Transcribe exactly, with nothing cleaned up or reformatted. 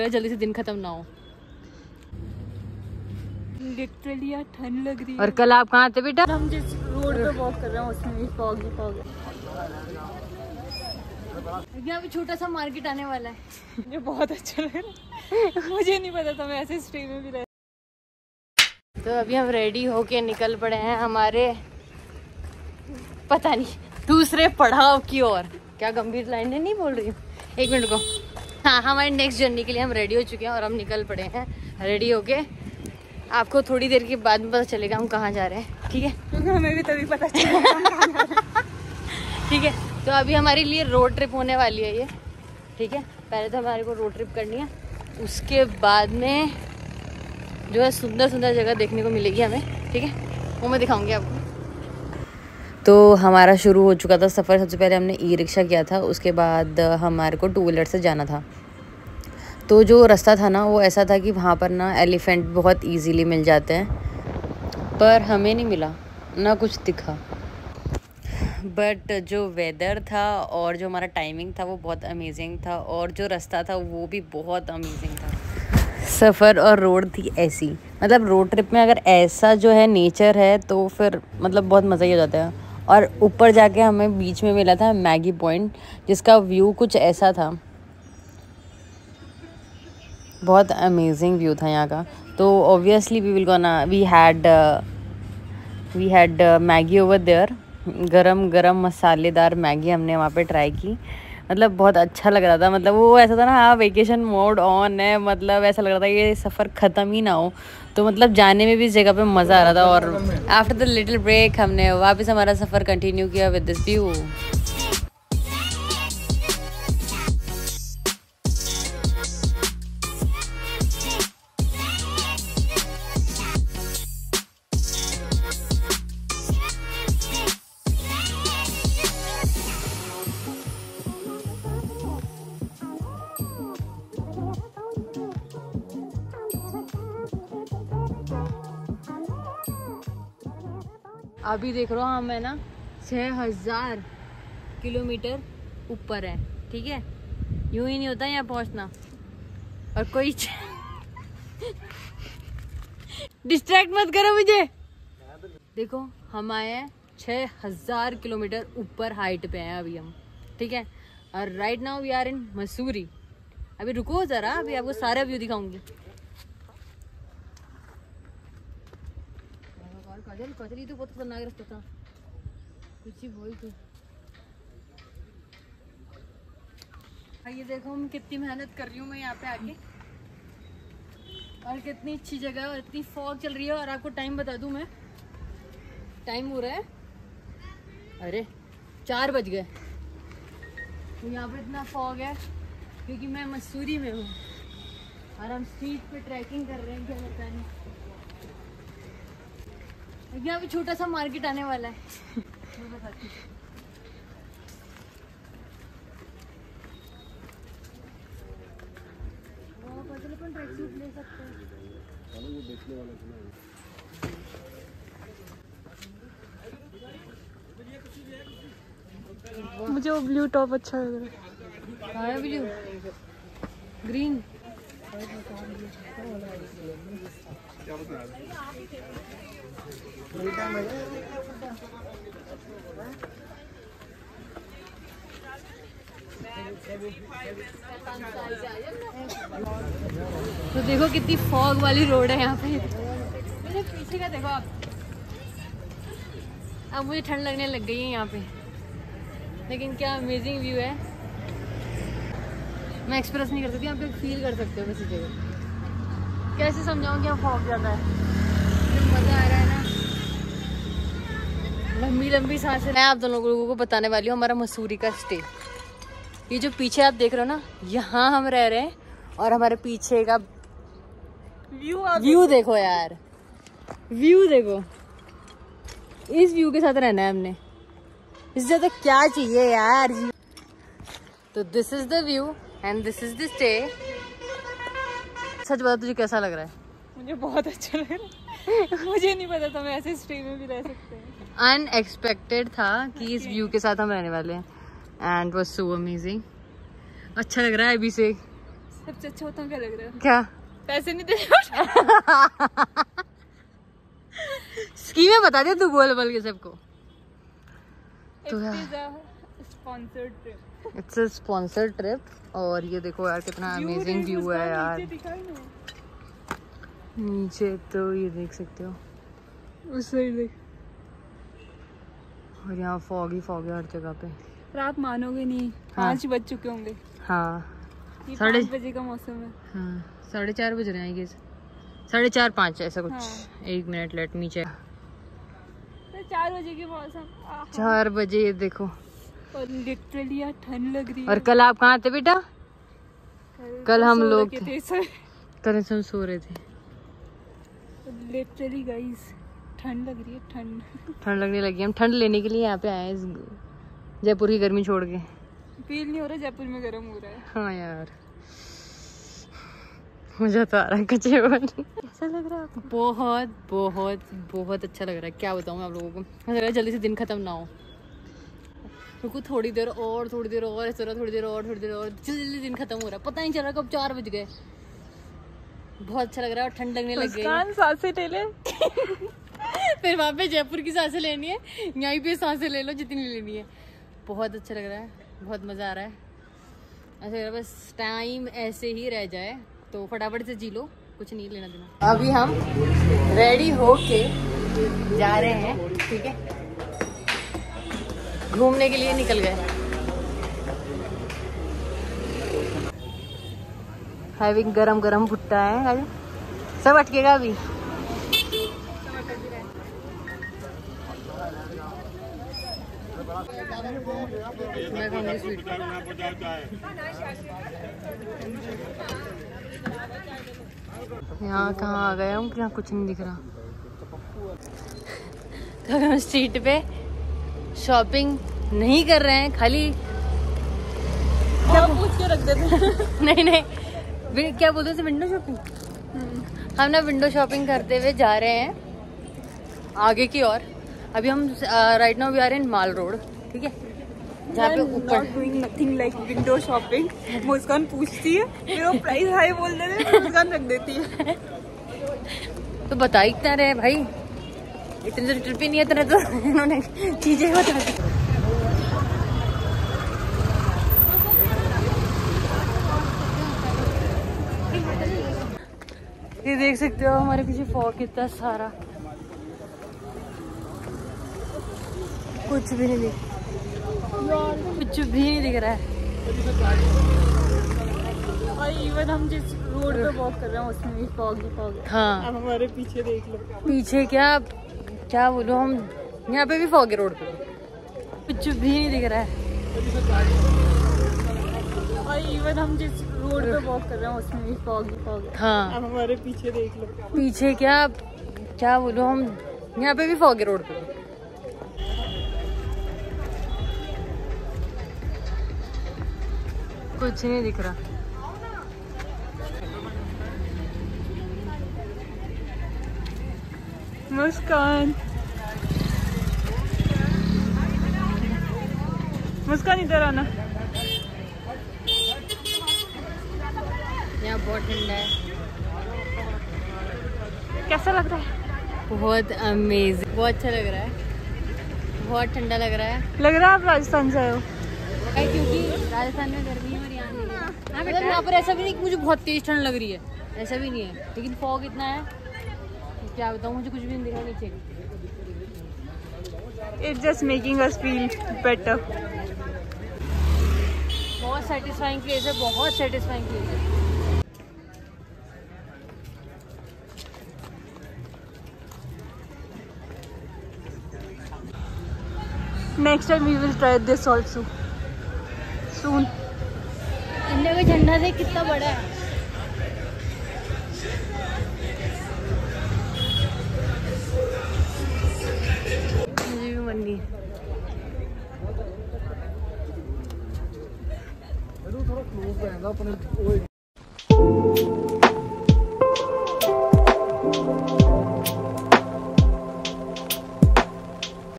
है जल्दी से दिन खत्म ना हो। लिटरली यार ठंड लग रही है। और कल आप कहाँ थे बेटा? हम जिस रोड पे वॉक कर रहे हैं उसमें भी फॉग ही फॉग है। यहाँ पे छोटा सा मार्केट आने वाला है। मुझे बहुत अच्छा लग रहा है। मुझे नहीं पता था मैं ऐसे स्ट्रीम में भी रह। तो अभी हम रेडी होके निकल पड़े हैं हमारे पता नहीं दूसरे पड़ाव की ओर। क्या गंभीर लाइनें नहीं बोल रही हूँ, एक मिनट को। हाँ, हमारे नेक्स्ट जर्नी के लिए हम रेडी हो चुके हैं और हम निकल पड़े हैं रेडी होके। आपको थोड़ी देर के बाद में पता चलेगा हम कहाँ जा रहे हैं, ठीक है? क्योंकि हमें भी तभी पता चलेगा हम कहाँ जा रहे हैं। ठीक है, तो अभी हमारे लिए रोड ट्रिप होने वाली है ये, ठीक है? पहले तो हमारे को रोड ट्रिप करनी है, उसके बाद में जो है सुंदर सुंदर जगह देखने को मिलेगी हमें, ठीक है? वो मैं दिखाऊंगी आपको। तो हमारा शुरू हो चुका था सफ़र। सबसे पहले हमने ई रिक्शा किया था, उसके बाद हमारे को टू व्हीलर से जाना था। तो जो रास्ता था ना वो ऐसा था कि वहाँ पर ना एलिफेंट बहुत इजीली मिल जाते हैं, पर हमें नहीं मिला, ना कुछ दिखा। बट जो वेदर था और जो हमारा टाइमिंग था वो बहुत अमेजिंग था, और जो रास्ता था वो भी बहुत अमेजिंग था। सफ़र और रोड थी ऐसी, मतलब रोड ट्रिप में अगर ऐसा जो है नेचर है तो फिर मतलब बहुत मज़ा ही हो जाता है। और ऊपर जाके हमें बीच में मिला था मैगी पॉइंट, जिसका व्यू कुछ ऐसा था, बहुत अमेजिंग व्यू था यहाँ का। तो obviously we will gonna we had we had Maggi over there. गरम गरम मसालेदार मैगी हमने वहाँ पे ट्राई की, मतलब बहुत अच्छा लग रहा था। मतलब वो ऐसा था ना, हाँ वेकेशन मोड ऑन है, मतलब ऐसा लग रहा था ये सफ़र ख़त्म ही ना हो। तो मतलब जाने में भी इस जगह पे मज़ा आ रहा था। और आफ्टर द लिटिल ब्रेक हमने वापस हमारा सफ़र कंटिन्यू किया विद दिस व्यू। अभी देख रहा हूँ हमें ना छः हजार किलोमीटर ऊपर है, ठीक है? यूं ही नहीं होता यहाँ पहुँचना। और कोई डिस्ट्रैक्ट मत करो मुझे। देखो हम आए हैं छः हजार किलोमीटर ऊपर हाइट पे हैं अभी हम, ठीक है? और right now we are in Mussoorie. अभी रुको ज़रा, अभी आपको सारा व्यू दिखाऊंगी। काजल काजल ये तो बहुत खतरनाक रास्ता था, कुछ ही बोल तू। ये देखो हम कितनी मेहनत कर रही हूँ मैं यहाँ पे आके, और कितनी अच्छी जगह है और इतनी फॉग चल रही है। और आपको टाइम बता दूँ मैं, टाइम हो रहा है अरे चार बज गए। तो यहाँ पे इतना फॉग है क्योंकि मैं मसूरी में हूँ और हम स्ट्रीट पे ट्रैकिंग कर रहे हैं। क्या पता नहीं, यहाँ पे छोटा सा मार्केट आने वाला है। मैं बताती हूँ। अपन ट्रैक सूट ले सकते हैं। वो देखने वाला है। मुझे वो ब्लू टॉप अच्छा लग रहा है। हाँ ब्लू ग्रीन। तो देखो कितनी फॉग वाली रोड है यहाँ पे। मेरे पीछे का देखो आप। अब मुझे ठंड लगने लग गई है यहाँ पे, लेकिन क्या अमेजिंग व्यू है, मैं एक्सप्रेस नहीं कर सकती। आप लोग फील कर सकते हो किसी जगह। कैसे समझाऊँ क्या फॉग ज़्यादा है, मज़ा आ रहा है ना, लंबी लंबी सांसें। मैं आप दोनों लोगों को बताने वाली हूँ हमारा मसूरी का स्टे। ये जो पीछे आप देख रहे हो ना, यहाँ हम रह रहे हैं और हमारे पीछे का व्यू व्यू देखो यार, व्यू देखो। इस व्यू के साथ रहना है हमने, इससे ज़्यादा क्या चाहिए यार। तो this is the view and this is the stay. सच बता तुझे कैसा लग रहा है? मुझे बहुत अच्छा लग रहा है। मुझे नहीं पता था मैं ऐसे स्ट्रीम में भी रह सकते हैं। अनएक्सपेक्टेड था कि इस व्यू के साथ हम रहने वाले हैं, एंड वाज सो अमेजिंग। अच्छा लग रहा है अभी से। सबसे अच्छा होता क्या लग रहा है? क्या पैसे नहीं दे स्कीमें बता दे तू, बोल बोल के सबको। तो sponsored trip, it's a sponsored trip. और ये देखो यार कितना अमेजिंग व्यू है यार। नीचे तो ये देख सकते हो, उस साइड देख। और यहाँ फॉगी फॉगी हर जगह पे। पर आप मानोगे नहीं, हाँ। पाँच बज चुके होंगे। हाँ ये साढ़े पाँच बजे का मौसम है। हाँ साढ़े चार बज रहे हैं ये, साढ़े चार पाँच ऐसा कुछ। हाँ। एक मिनट लेट मी चेक। तो चार बजे के मौसम, आहा। चार बजे ये देखो। और लिटरली यार ठंड लग रही है। और कल आप कहाँ थे बेटा? कल, कल हम सो लोग रखे थे। थे कल हम सो रहे थे। लिटरली गाइस ठंड लग रही है, ठंड। ठंड लगने लगी। हम ठंड लेने के लिए यहाँ पे आए हैं, इस जयपुर की गर्मी छोड़ के। फील नहीं हो रहा जयपुर में गर्म हो रहा है। हाँ यार मजा तो आ रहा है कच्चे बन। कैसा लग रहा है आपको? बहुत बहुत बहुत अच्छा लग रहा है। क्या बताऊँ मैं आप लोगों को, ऐसा लग रहा है जल्दी से दिन खत्म ना हो। रुको थोड़ी देर और, थोड़ी देर और, ऐसा थोड़ी देर और, थोड़ी देर और, जल्दी जल्दी दिन खत्म हो रहा है। पता नहीं चल रहा कब चार बज गए। बहुत अच्छा लग रहा है और ठंड लगने लग गई। मुस्कान सांसें ले ले। फिर वहाँ पे जयपुर की सांसें लेनी है, यहीं पे सांसें ले लो जितनी लेनी है। बहुत अच्छा लग रहा है, बहुत मज़ा आ रहा है। ऐसा लग रहा है बस टाइम ऐसे ही रह जाए तो फटाफट से जी लो, कुछ नहीं लेना देना। अभी हम रेडी होके जा रहे हैं, ठीक है, घूमने के लिए निकल गए। हैविंग गरम गरम भुट्टा है, सब अटकेगा अभी। मैं खाऊंगी स्वीट। यहाँ कहाँ आ गए हम, यहाँ कुछ नहीं दिख रहा। तो हम स्ट्रीट पे शॉपिंग नहीं कर रहे हैं, खाली क्या पूछ के रख देते। नहीं नहीं क्या बोलते थे, विंडो शॉपिंग। हम ना विंडो शॉपिंग करते हुए जा रहे हैं आगे की ओर। अभी हम right now we are in Mall Road, ठीक है, जहाँ पे ऊपर doing nothing like window shopping. Muskan पूछती है, फिर वो प्राइस हाई बोल देते हैं, मुस्कान रख देती है। तो बता ही इतना रहे भाई, इतने तो ट्रिप ही नहीं है इतने तो इन्होंने चीजें बता दी। ये देख सकते हो हमारे पीछे फॉग कितना सारा, कुछ भी नहीं दिख, कुछ भी नहीं दिख रहा है। और इवन हम जिस रोड पे वॉक कर रहे हैं उसमें भी फॉग ही फॉग है। हाँ अब हमारे पीछे देख लो, पीछे क्या क्या बोलूं, हम यहाँ पे भी फॉग है, रोड पे कुछ भी नहीं दिख रहा है। और इवन हम जिस रोड पे वॉक कर रहे हैं उसमें भी फॉग ही फॉग है। हाँ अब हमारे पीछे देख लो, पीछे क्या क्या बोलूं, हम यहाँ पे भी फॉग है, रोड पे कुछ नहीं दिख रहा। मुस्कान मुस्कान इधर आना। यहाँ बहुत ठंडा है। कैसा लग रहा है? बहुत अमेजिंग, बहुत अच्छा लग रहा है, बहुत ठंडा लग रहा है। लग रहा है आप राजस्थान से आए हो। क्योंकि राजस्थान में गर्मी है और यहाँ नहीं है। मतलब यहाँ पर ऐसा भी नहीं कि मुझे बहुत तेज ठंड लग रही है, ऐसा भी नहीं है, लेकिन फॉग इतना है क्या बताऊँ, मुझे कुछ भी नहीं दिख रहा नीचे। It's just making us feel better. बहुत सेटिस्फाइंग प्लेस है, बहुत सेटिस्फाइंग प्लेस है। Next time we will try this also soon. India का झंडा देख कितना बड़ा है। मुझे भी मन नहीं है।